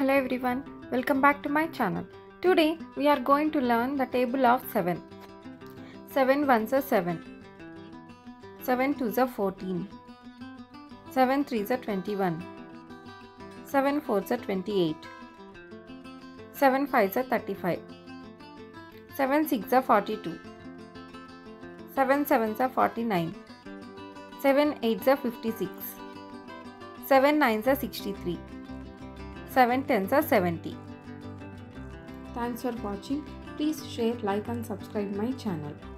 Hello everyone, welcome back to my channel. Today we are going to learn the table of 7. 7 ones are 7. 7 twos are 14. 7 threes are 21. 7 fours are 28. 7 fives are 35. 7 sixes are 42. 7 sevens are 49. 7 eights are 56. 7 nines are 63. 7 tens are 70. Thanks for watching. Please share, like and subscribe my channel.